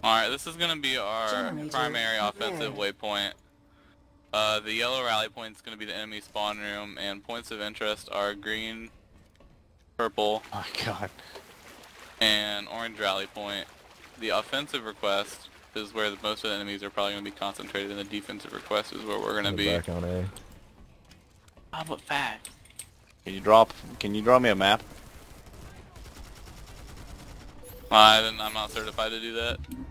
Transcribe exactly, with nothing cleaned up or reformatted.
Alright, this is gonna be our Generator primary offensive prepared. waypoint. Uh, the yellow rally point is gonna be the enemy spawn room, and points of interest are green, purple, Oh my god. and orange rally point. The offensive request is where the, most of the enemies are probably gonna be concentrated, and the defensive request is where we're gonna We're be. back on A. Oh, but fast. Can you drop? Can you draw me a map? I didn't, I'm not certified to do that.